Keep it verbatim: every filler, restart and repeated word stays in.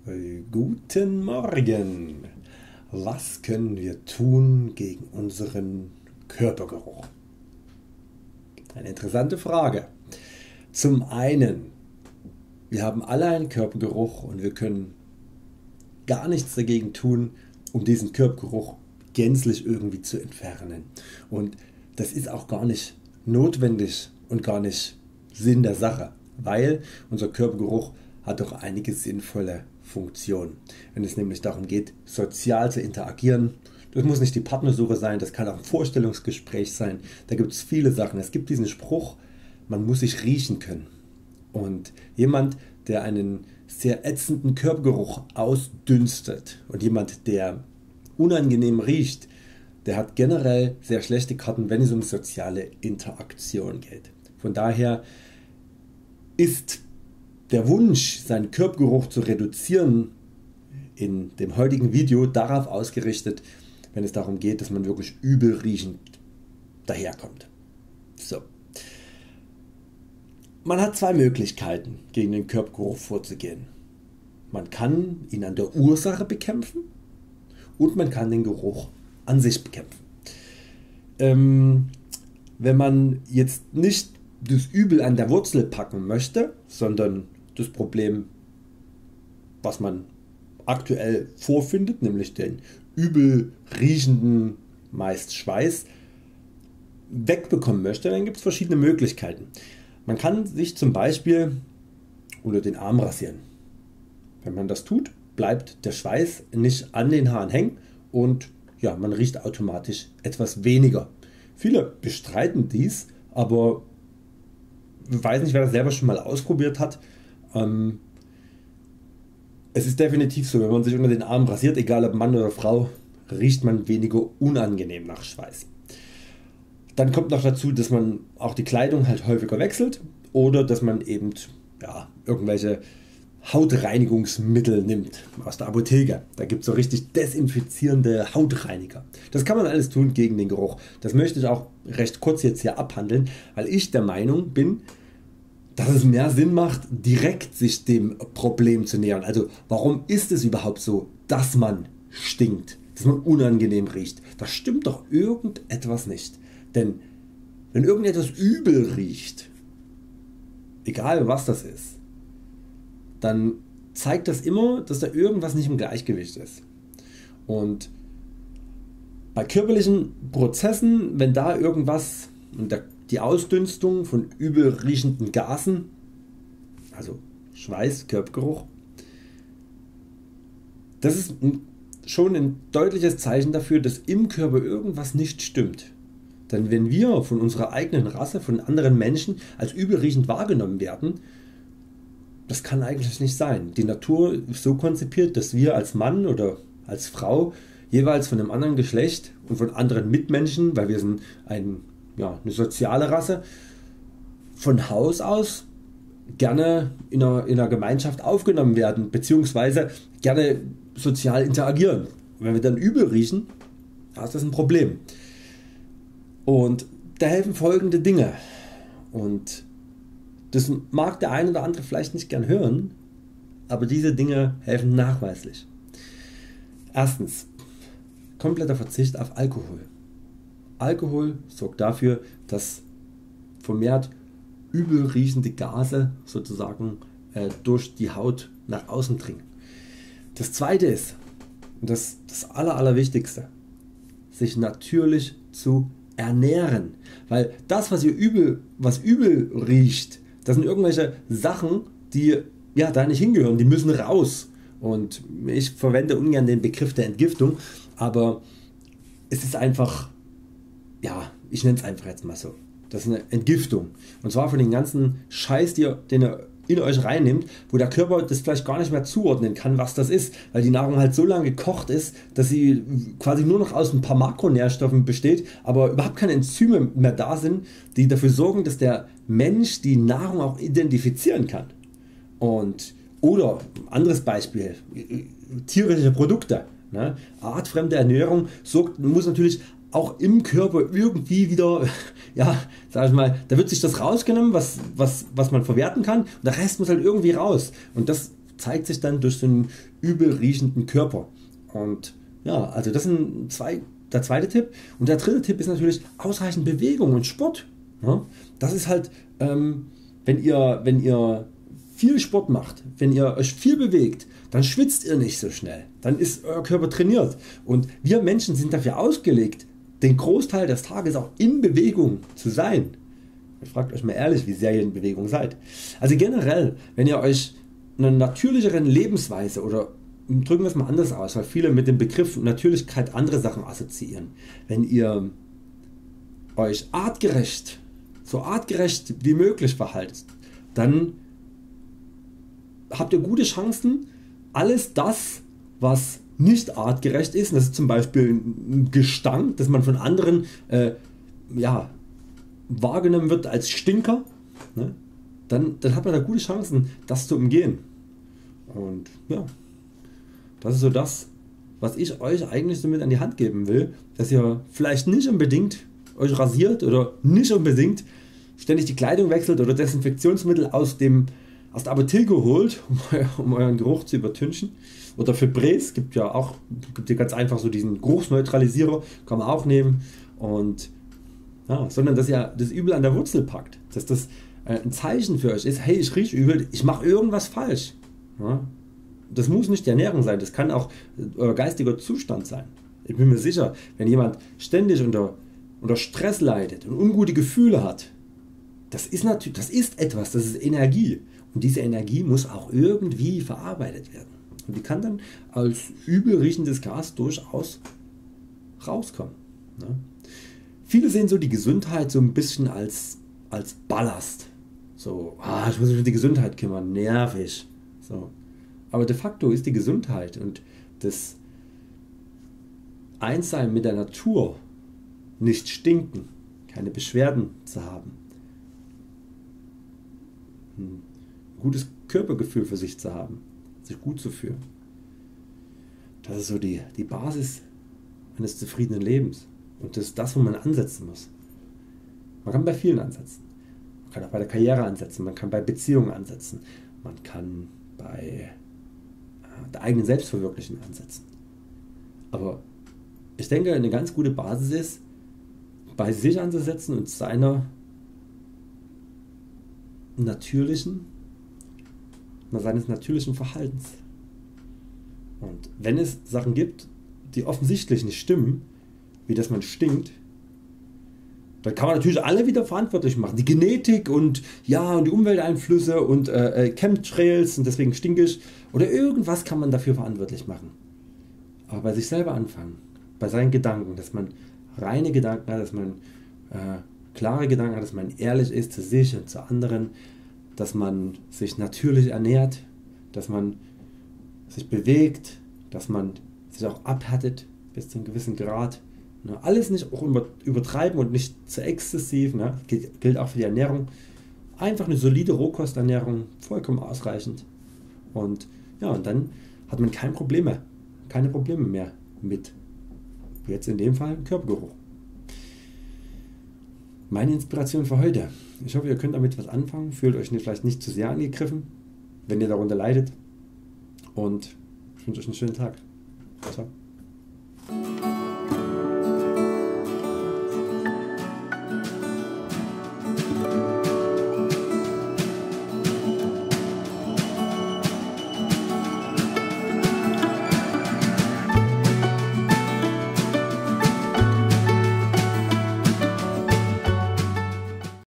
Äh, Guten Morgen! Was können wir tun gegen unseren Körpergeruch? Eine interessante Frage. Zum einen, wir haben alle einen Körpergeruch und wir können gar nichts dagegen tun, um diesen Körpergeruch gänzlich irgendwie zu entfernen. Und das ist auch gar nicht notwendig und gar nicht Sinn der Sache, weil unser Körpergeruch hat doch einige sinnvolle Funktionen. Wenn es nämlich darum geht, sozial zu interagieren, das muss nicht die Partnersuche sein, das kann auch ein Vorstellungsgespräch sein, da gibt es viele Sachen. Es gibt diesen Spruch, man muss sich riechen können. Und jemand, der einen sehr ätzenden Körpergeruch ausdünstet und jemand, der unangenehm riecht, der hat generell sehr schlechte Karten, wenn es um soziale Interaktion geht. Von daher ist der Wunsch, seinen Körpergeruch zu reduzieren, in dem heutigen Video darauf ausgerichtet, wenn es darum geht, dass man wirklich übel riechend daherkommt. So. Man hat zwei Möglichkeiten, gegen den Körpergeruch vorzugehen. Man kann ihn an der Ursache bekämpfen und man kann den Geruch an sich bekämpfen. Ähm, wenn man jetzt nicht das Übel an der Wurzel packen möchte, sondern das Problem, was man aktuell vorfindet, nämlich den übel riechenden, meist Schweiß, wegbekommen möchte, dann gibt es verschiedene Möglichkeiten. Man kann sich zum Beispiel unter den Arm rasieren. Wenn man das tut, bleibt der Schweiß nicht an den Haaren hängen und ja, man riecht automatisch etwas weniger. Viele bestreiten dies, aber ich weiß nicht, wer das selber schon mal ausprobiert hat. Ähm, es ist definitiv so, wenn man sich unter den Armen rasiert, egal ob Mann oder Frau, riecht man weniger unangenehm nach Schweiß. Dann kommt noch dazu, dass man auch die Kleidung halt häufiger wechselt oder dass man eben ja, irgendwelche Hautreinigungsmittel nimmt aus der Apotheke. Da gibt es so richtig desinfizierende Hautreiniger. Das kann man alles tun gegen den Geruch. Das möchte ich auch recht kurz jetzt hier abhandeln, weil ich der Meinung bin, dass es mehr Sinn macht, direkt sich dem Problem zu nähern. Also warum ist es überhaupt so, dass man stinkt, dass man unangenehm riecht? Da stimmt doch irgendetwas nicht. Denn wenn irgendetwas übel riecht, egal was das ist, dann zeigt das immer, dass da irgendwas nicht im Gleichgewicht ist. Und bei körperlichen Prozessen, wenn da irgendwas, und die Ausdünstung von übel riechenden Gasen, also Schweiß, Körpergeruch, das ist schon ein deutliches Zeichen dafür, dass im Körper irgendwas nicht stimmt. Denn wenn wir von unserer eigenen Rasse, von anderen Menschen als übelriechend wahrgenommen werden, das kann eigentlich nicht sein. Die Natur ist so konzipiert, dass wir als Mann oder als Frau jeweils von einem anderen Geschlecht und von anderen Mitmenschen, weil wir sind ein, ja, eine soziale Rasse, von Haus aus gerne in einer, in einer Gemeinschaft aufgenommen werden bzw. gerne sozial interagieren. Und wenn wir dann übel riechen, dann ist das ein Problem. Und da helfen folgende Dinge. Und das mag der eine oder andere vielleicht nicht gern hören, aber diese Dinge helfen nachweislich. Erstens, kompletter Verzicht auf Alkohol. Alkohol sorgt dafür, dass vermehrt übel riechende Gase sozusagen äh, durch die Haut nach außen dringen. Das zweite ist, und das das aller, allerwichtigste, sich natürlich zu ernähren, weil das was ihr übel, was übel riecht, das sind irgendwelche Sachen, die ja, da nicht hingehören, die müssen raus. Und ich verwende ungern den Begriff der Entgiftung, aber es ist einfach, ja, ich nenne es einfach jetzt mal so, das ist eine Entgiftung. Und zwar von den ganzen Scheiß, die ihr, den ihr in euch reinnimmt, wo der Körper das vielleicht gar nicht mehr zuordnen kann, was das ist, weil die Nahrung halt so lange gekocht ist, dass sie quasi nur noch aus ein paar Makronährstoffen besteht, aber überhaupt keine Enzyme mehr da sind, die dafür sorgen, dass der Mensch die Nahrung auch identifizieren kann. Und, oder anderes Beispiel, tierische Produkte, ne? Artfremde Ernährung sorgt, muss natürlich auch im Körper irgendwie wieder, ja, sag ich mal, da wird sich das rausgenommen, was, was, was man verwerten kann, und der Rest muss halt irgendwie raus. Und das zeigt sich dann durch so einen übel riechenden Körper. Und ja, also das sind zwei, der zweite Tipp. Und der dritte Tipp ist natürlich ausreichend Bewegung und Sport. Ja, das ist halt, ähm, wenn, ihr, wenn ihr viel Sport macht, wenn ihr euch viel bewegt, dann schwitzt ihr nicht so schnell. Dann ist euer Körper trainiert. Und wir Menschen sind dafür ausgelegt, den Großteil des Tages auch in Bewegung zu sein. Fragt euch mal ehrlich, wie sehr ihr in Bewegung seid. Also generell, wenn ihr euch einer natürlicheren Lebensweise, oder drücken wir es mal anders aus, weil viele mit dem Begriff Natürlichkeit andere Sachen assoziieren. Wenn ihr euch artgerecht, so artgerecht wie möglich verhaltet, dann habt ihr gute Chancen, alles das, was nicht artgerecht ist, das ist zum Beispiel ein Gestank, dass man von anderen äh, ja, wahrgenommen wird als Stinker, ne? dann, dann hat man da gute Chancen, das zu umgehen. Und ja, das ist so das, was ich euch eigentlich so mit an die Hand geben will, dass ihr vielleicht nicht unbedingt euch rasiert oder nicht unbedingt ständig die Kleidung wechselt oder Desinfektionsmittel aus, dem, aus der Apotheke holt, um, um euren Geruch zu übertünchen. Oder Febreze gibt ja auch, gibt ja ganz einfach so diesen Geruchsneutralisierer, kann man auch nehmen. Und ja, sondern dass ihr das Übel an der Wurzel packt, dass das äh, ein Zeichen für euch ist, hey, ich rieche übel, ich mache irgendwas falsch. Ja, das muss nicht die Ernährung sein, das kann auch euer geistiger Zustand sein. Ich bin mir sicher, wenn jemand ständig unter, unter Stress leidet und ungute Gefühle hat, das ist, natürlich, das ist etwas, das ist Energie. Und diese Energie muss auch irgendwie verarbeitet werden. Und die kann dann als übel riechendes Gas durchaus rauskommen. Ne? Viele sehen so die Gesundheit so ein bisschen als, als Ballast. So, ah, ich muss mich um die Gesundheit kümmern, nervig. So. Aber de facto ist die Gesundheit und das Einssein mit der Natur, nicht stinken, keine Beschwerden zu haben, ein gutes Körpergefühl für sich zu haben, sich gut zu fühlen. Das ist so die, die Basis eines zufriedenen Lebens. Und das ist das, wo man ansetzen muss. Man kann bei vielen ansetzen. Man kann auch bei der Karriere ansetzen, man kann bei Beziehungen ansetzen, man kann bei der eigenen Selbstverwirklichung ansetzen. Aber ich denke, eine ganz gute Basis ist, bei sich anzusetzen und seiner natürlichen, seines natürlichen Verhaltens. Und wenn es Sachen gibt, die offensichtlich nicht stimmen, wie dass man stinkt, dann kann man natürlich alle wieder verantwortlich machen. Die Genetik und ja und die Umwelteinflüsse und äh, Chemtrails und deswegen stinke ich oder irgendwas kann man dafür verantwortlich machen. Aber bei sich selber anfangen, bei seinen Gedanken, dass man reine Gedanken hat, dass man äh, klare Gedanken hat, dass man ehrlich ist zu sich und zu anderen, dass man sich natürlich ernährt, dass man sich bewegt, dass man sich auch abhärtet bis zu einem gewissen Grad. Ne, alles nicht auch übertreiben und nicht zu exzessiv, ne, gilt, gilt auch für die Ernährung. Einfach eine solide Rohkosternährung, vollkommen ausreichend. Und ja, und dann hat man keine Probleme, keine Probleme mehr mit, jetzt in dem Fall, Körpergeruch. Meine Inspiration für heute. Ich hoffe, ihr könnt damit was anfangen, fühlt euch vielleicht nicht zu sehr angegriffen, wenn ihr darunter leidet. Und ich wünsche euch einen schönen Tag. Ciao.